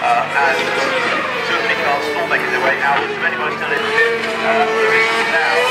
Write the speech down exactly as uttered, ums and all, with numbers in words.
uh, and two of the mini cars, four making their way out. There's many more still in. Uh, there is now